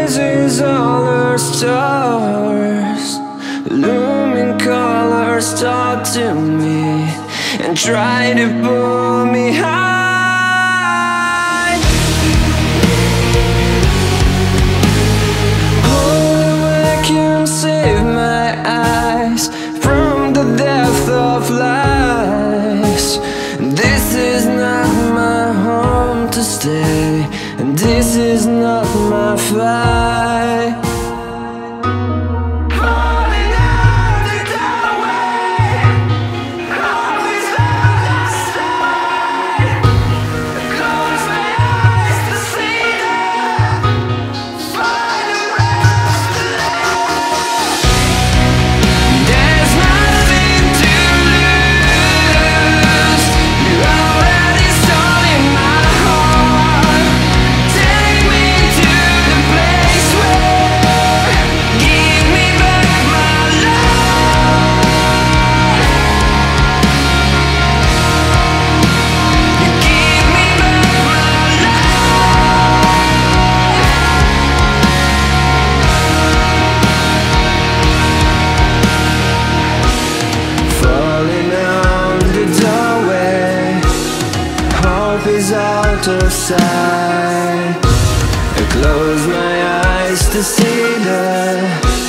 is all our stars, looming colors talk to me and try to pull me high. Holy vacuum, save my eyes from the death of lies. This is not my home to stay, and this is not my fight. Falling out the doorway, hope is on the side. Close my eyes to see them, find a rest to live. There's nothing to lose, you already stole my heart. Take me to the place where, give me back my love. You give me back my love. Falling out the doorway, hope is out of sight. I close my eyes to see the